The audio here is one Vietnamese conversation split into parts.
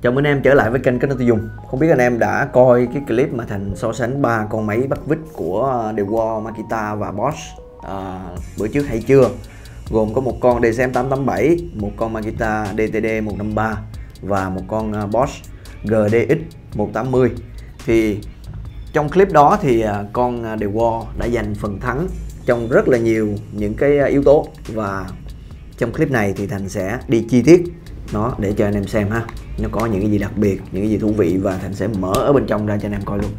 Chào mừng anh em trở lại với kênh Kết Nối Tiêu Dùng. Không biết anh em đã coi cái clip mà Thành so sánh 3 con máy bắt vít của DeWalt, Makita và Bosch bữa trước hay chưa? Gồm có một con DCM887, một con Makita DTD153 và một con Bosch GDX180. Thì trong clip đó thì con DeWalt đã giành phần thắng trong rất là nhiều những cái yếu tố, và trong clip này thì Thành sẽ đi chi tiết nó để cho anh em xem ha. Nó có những cái gì đặc biệt, những cái gì thú vị, và Thành sẽ mở ở bên trong ra cho anh em coi luôn.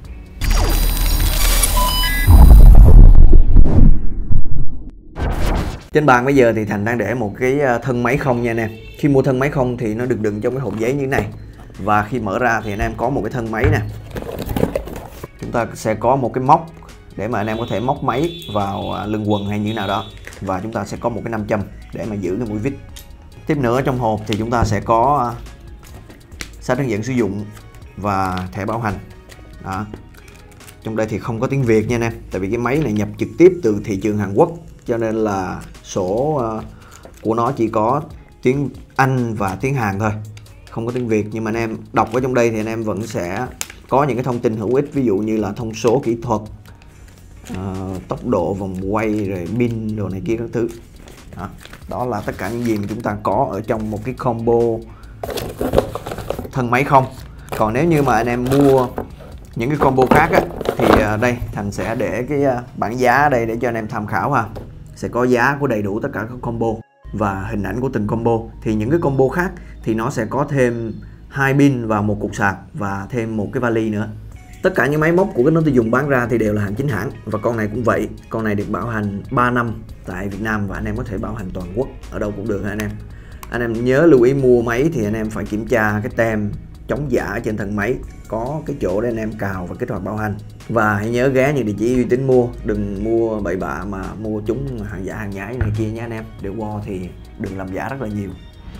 Trên bàn bây giờ thì Thành đang để một cái thân máy không nha anh em. Khi mua thân máy không thì nó được đựng trong cái hộp giấy như thế này, và khi mở ra thì anh em có một cái thân máy nè. Chúng ta sẽ có một cái móc để mà anh em có thể móc máy vào lưng quần hay như thế nào đó, và chúng ta sẽ có một cái nam châm để mà giữ cái mũi vít. Tiếp nữa, trong hộp thì chúng ta sẽ có sách hướng dẫn sử dụng và thẻ bảo hành. Đó. Trong đây thì không có tiếng Việt nha anh em, tại vì cái máy này nhập trực tiếp từ thị trường Hàn Quốc, cho nên là sổ của nó chỉ có tiếng Anh và tiếng Hàn thôi, không có tiếng Việt. Nhưng mà anh em đọc ở trong đây thì anh em vẫn sẽ có những cái thông tin hữu ích, ví dụ như là thông số kỹ thuật, tốc độ vòng quay, rồi pin đồ này kia các thứ. Đó là tất cả những gì mà chúng ta có ở trong một cái combo thân máy không. Còn nếu như mà anh em mua những cái combo khác á, thì đây Thành sẽ để cái bảng giá ở đây để cho anh em tham khảo ha. Sẽ có giá của đầy đủ tất cả các combo và hình ảnh của từng combo. Thì những cái combo khác thì nó sẽ có thêm 2 pin và một cục sạc và thêm một cái vali nữa. Tất cả những máy móc của Kết Nối Tiêu Dùng bán ra thì đều là hàng chính hãng, và con này cũng vậy. Con này được bảo hành 3 năm tại Việt Nam, và anh em có thể bảo hành toàn quốc ở đâu cũng được anh em. Anh em nhớ lưu ý mua máy thì anh em phải kiểm tra cái tem chống giả trên thân máy, có cái chỗ để anh em cào và kích hoạt bảo hành. Và hãy nhớ ghé những địa chỉ uy tín mua, đừng mua bậy bạ mà mua chúng hàng giả hàng nhái này kia nhé anh em. DeWalt thì đừng làm giả rất là nhiều.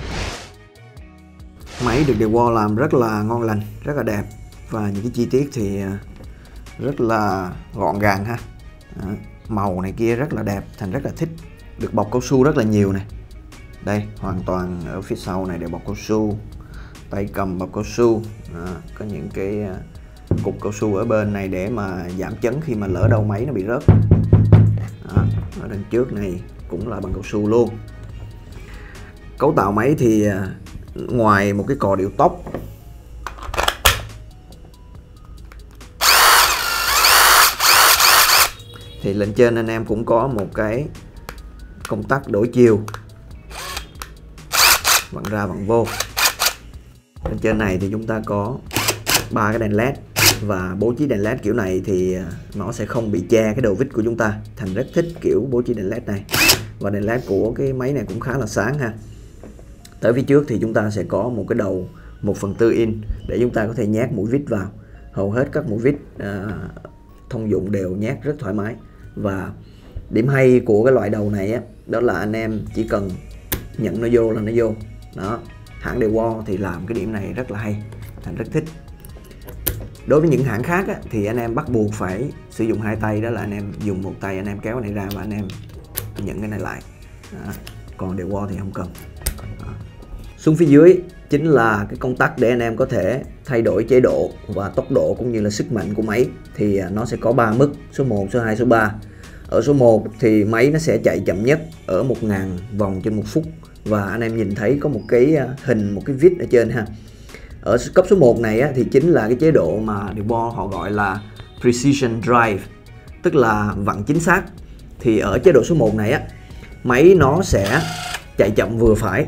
Máy được DeWalt làm rất là ngon lành, rất là đẹp, và những cái chi tiết thì rất là gọn gàng ha. Đó. Màu này kia rất là đẹp, Thành rất là thích. Được bọc cao su rất là nhiều này. Đây, hoàn toàn ở phía sau này đều bọc cao su. Tay cầm bọc cao su. Đó. Có những cái cục cao su ở bên này để mà giảm chấn khi mà lỡ đâu máy nó bị rớt. Đó. Ở đằng trước này cũng là bằng cao su luôn. Cấu tạo máy thì ngoài một cái cò điều tốc thì lên trên anh em cũng có một cái công tắc đổi chiều, vặn ra vặn vô. Bên trên này thì chúng ta có 3 cái đèn led, và bố trí đèn led kiểu này thì nó sẽ không bị che cái đầu vít của chúng ta. Thành rất thích kiểu bố trí đèn led này, và đèn led của cái máy này cũng khá là sáng ha. Tới phía trước thì chúng ta sẽ có một cái đầu 1/4 inch để chúng ta có thể nhét mũi vít vào. Hầu hết các mũi vít thông dụng đều nhét rất thoải mái. Và điểm hay của cái loại đầu này á, đó là anh em chỉ cần nhận nó vô là nó vô. Đó, hãng DeWalt thì làm cái điểm này rất là hay, Thành rất thích. Đối với những hãng khác á, thì anh em bắt buộc phải sử dụng 2 tay, đó là anh em dùng một tay anh em kéo cái này ra và anh em nhận cái này lại. Đó. Còn DeWalt thì không cần. Đó. Xuống phía dưới chính là cái công tắc để anh em có thể thay đổi chế độ và tốc độ cũng như là sức mạnh của máy. Thì nó sẽ có 3 mức, số 1, số 2, số 3. Ở số 1 thì máy nó sẽ chạy chậm nhất ở 1000 vòng trên 1 phút. Và anh em nhìn thấy có một cái hình, một cái vít ở trên ha. Ở cấp số 1 này á, thì chính là cái chế độ mà DeWalt họ gọi là Precision Drive, tức là vặn chính xác. Thì ở chế độ số 1 này á, máy nó sẽ chạy chậm vừa phải,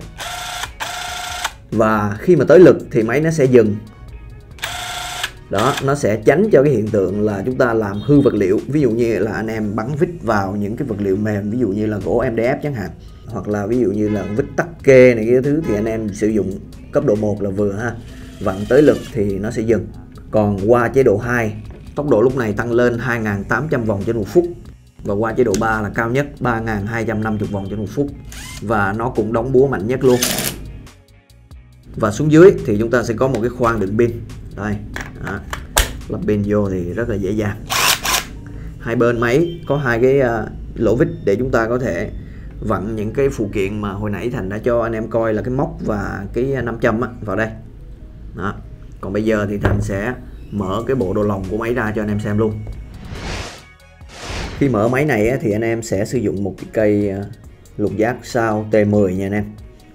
và khi mà tới lực thì máy nó sẽ dừng. Đó, nó sẽ tránh cho cái hiện tượng là chúng ta làm hư vật liệu. Ví dụ như là anh em bắn vít vào những cái vật liệu mềm, ví dụ như là gỗ MDF chẳng hạn, hoặc là ví dụ như là vít tắc kê này kia thứ, thì anh em sử dụng cấp độ 1 là vừa ha. Vặn tới lực thì nó sẽ dừng. Còn qua chế độ 2, tốc độ lúc này tăng lên 2800 vòng trên 1 phút. Và qua chế độ 3 là cao nhất 3250 vòng trên 1 phút. Và nó cũng đóng búa mạnh nhất luôn. Và xuống dưới thì chúng ta sẽ có một cái khoang đựng pin. Đây, đó. Lắp pin vô thì rất là dễ dàng. Hai bên máy có 2 cái lỗ vít để chúng ta có thể vặn những cái phụ kiện mà hồi nãy Thành đã cho anh em coi, là cái móc và cái nam châm vào đây. Đó. Còn bây giờ thì Thành sẽ mở cái bộ đồ lồng của máy ra cho anh em xem luôn. Khi mở máy này thì anh em sẽ sử dụng một cái cây lục giác sao T10 nha anh em.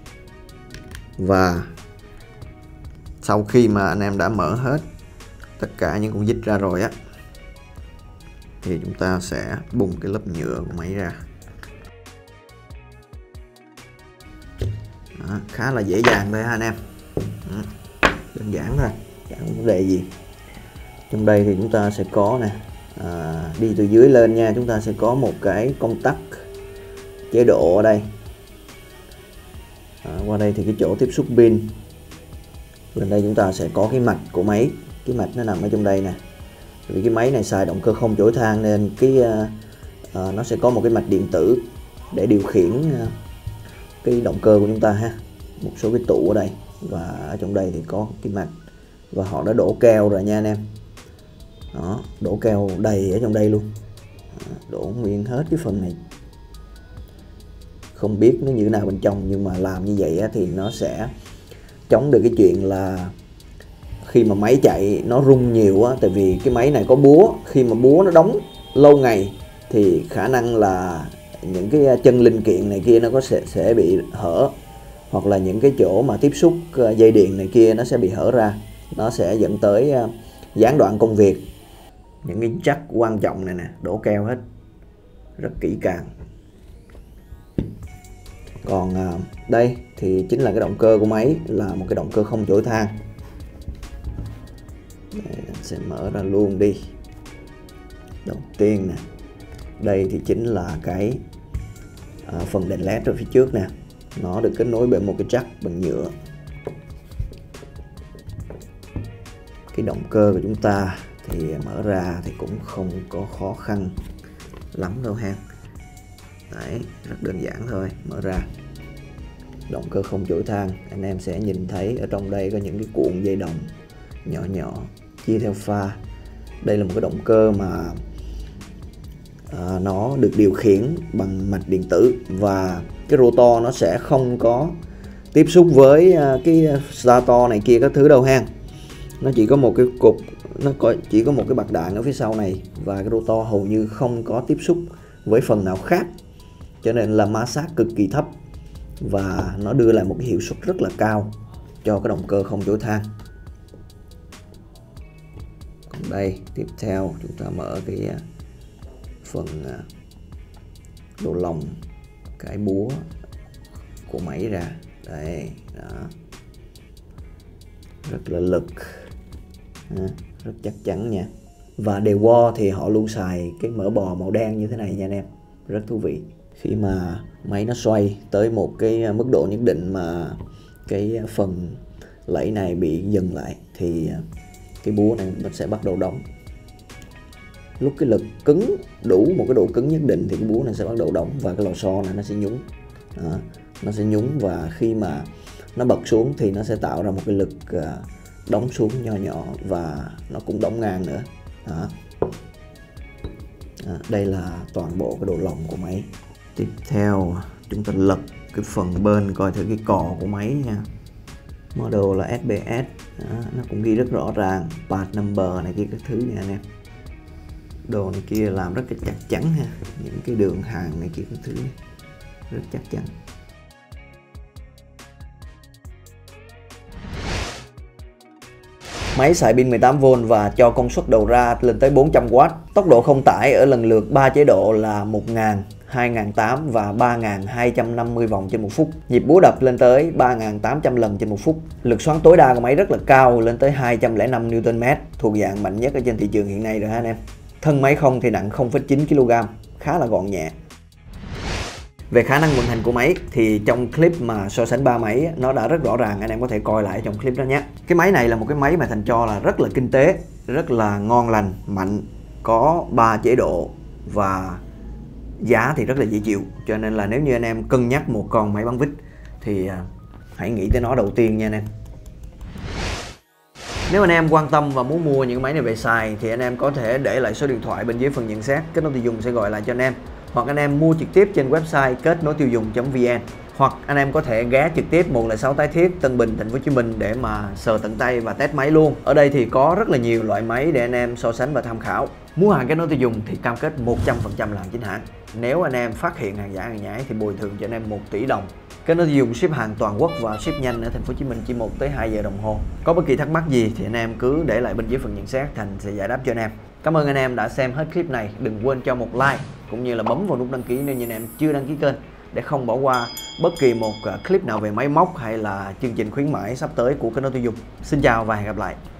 Và sau khi mà anh em đã mở hết tất cả những con vít ra rồi á, thì chúng ta sẽ bung cái lớp nhựa của máy ra. Đó, khá là dễ dàng thôi ha anh em. Đó, đơn giản thôi, chẳng có vấn đề gì. Trong đây thì chúng ta sẽ có nè, đi từ dưới lên nha, chúng ta sẽ có một cái công tắc chế độ ở đây. Qua đây thì cái chỗ tiếp xúc pin. Lên đây chúng ta sẽ có cái mạch của máy, cái mạch nó nằm ở trong đây nè. Vì cái máy này xài động cơ không chổi than nên nó sẽ có một cái mạch điện tử để điều khiển cái động cơ của chúng ta ha. Một số cái tụ ở đây và ở trong đây thì có cái mạch, và họ đã đổ keo rồi nha anh em. Đó, đổ keo đầy ở trong đây luôn. Đổ nguyên hết cái phần này. Không biết nó như thế nào bên trong, nhưng mà làm như vậy thì nó sẽ chống được cái chuyện là khi mà máy chạy nó rung nhiều á. Tại vì cái máy này có búa, khi mà búa nó đóng lâu ngày thì khả năng là những cái chân linh kiện này kia nó sẽ bị hở, hoặc là những cái chỗ mà tiếp xúc dây điện này kia nó sẽ bị hở ra, nó sẽ dẫn tới gián đoạn công việc. Những cái jack quan trọng này nè, đổ keo hết rất kỹ càng. Còn đây thì chính là cái động cơ của máy, là một cái động cơ không chổi than. Đây, sẽ mở ra luôn đi. Đầu tiên nè, đây thì chính là cái phần đèn led ở phía trước nè, nó được kết nối bởi một cái jack bằng nhựa. Cái động cơ của chúng ta thì mở ra thì cũng không có khó khăn lắm đâu ha. Đấy, rất đơn giản thôi. Mở ra động cơ không chổi than, anh em sẽ nhìn thấy ở trong đây có những cái cuộn dây đồng nhỏ nhỏ chia theo pha. Đây là một cái động cơ mà nó được điều khiển bằng mạch điện tử, và cái rotor nó sẽ không có tiếp xúc với cái stator này kia các thứ đâu ha. Nó chỉ có một cái cục, chỉ có một cái bạc đạn ở phía sau này, và cái rotor hầu như không có tiếp xúc với phần nào khác, cho nên là ma sát cực kỳ thấp và nó đưa lại một cái hiệu suất rất là cao cho cái động cơ không chổi than. Còn đây, tiếp theo chúng ta mở cái phần đồ lồng, cái búa của máy ra. Đây, đó. Rất là lực, rất chắc chắn nha. Và đề wo thì họ luôn xài cái mỡ bò màu đen như thế này nha anh em, rất thú vị. Khi mà máy nó xoay tới một cái mức độ nhất định mà cái phần lẫy này bị dừng lại thì cái búa này nó sẽ bắt đầu đóng. Lúc cái lực cứng đủ một cái độ cứng nhất định thì cái búa này sẽ bắt đầu đóng, và cái lò xo này nó sẽ nhúng. Đó, nó sẽ nhúng, và khi mà nó bật xuống thì nó sẽ tạo ra một cái lực đóng xuống nho nhỏ, và nó cũng đóng ngang nữa. Đó. Đây là toàn bộ cái độ lồng của máy. Tiếp theo chúng ta lật cái phần bên coi thử cái cò của máy nha. Model là SBS. Đó, nó cũng ghi rất rõ ràng part number này kia các thứ nha anh em. Đồ này kia làm rất là chắc chắn ha, những cái đường hàng này kia các thứ này, rất chắc chắn. Máy xài pin 18V và cho công suất đầu ra lên tới 400W. Tốc độ không tải ở lần lượt 3 chế độ là 1000, 2008 và 3250 vòng trên một phút. Nhịp búa đập lên tới 3800 lần trên một phút. Lực xoắn tối đa của máy rất là cao, lên tới 205 Nm, thuộc dạng mạnh nhất ở trên thị trường hiện nay rồi ha anh em. Thân máy không thì nặng 0,9 kg, khá là gọn nhẹ. Về khả năng vận hành của máy thì trong clip mà so sánh ba máy nó đã rất rõ ràng, anh em có thể coi lại trong clip đó nhé. Cái máy này là một cái máy mà Thành cho là rất là kinh tế, rất là ngon lành, mạnh, có 3 chế độ và giá thì rất là dễ chịu. Cho nên là nếu như anh em cân nhắc một con máy bắn vít thì hãy nghĩ tới nó đầu tiên nha anh em. Nếu anh em quan tâm và muốn mua những máy này về xài thì anh em có thể để lại số điện thoại bên dưới phần nhận xét, Kết Nối Tiêu Dùng sẽ gọi lại cho anh em. Hoặc anh em mua trực tiếp trên website kết nối tiêu dùng.vn. Hoặc anh em có thể ghé trực tiếp 106 Tái Thiết, Tân Bình, Thành phố Hồ Chí Minh để mà sờ tận tay và test máy luôn. Ở đây thì có rất là nhiều loại máy để anh em so sánh và tham khảo. Mua hàng kết nối tiêu dùng thì cam kết 100% là hàng chính hãng. Nếu anh em phát hiện hàng giả hàng nhái thì bồi thường cho anh em 1 tỷ đồng. Kết nối tiêu dùng ship hàng toàn quốc và ship nhanh ở Thành phố Hồ Chí Minh chỉ 1 tới 2 giờ đồng hồ. Có bất kỳ thắc mắc gì thì anh em cứ để lại bên dưới phần nhận xét, Thành sẽ giải đáp cho anh em. Cảm ơn anh em đã xem hết clip này. Đừng quên cho một like cũng như là bấm vào nút đăng ký nếu như anh em chưa đăng ký kênh để không bỏ qua bất kỳ một clip nào về máy móc hay là chương trình khuyến mãi sắp tới của Kết nối tiêu dùng. Xin chào và hẹn gặp lại.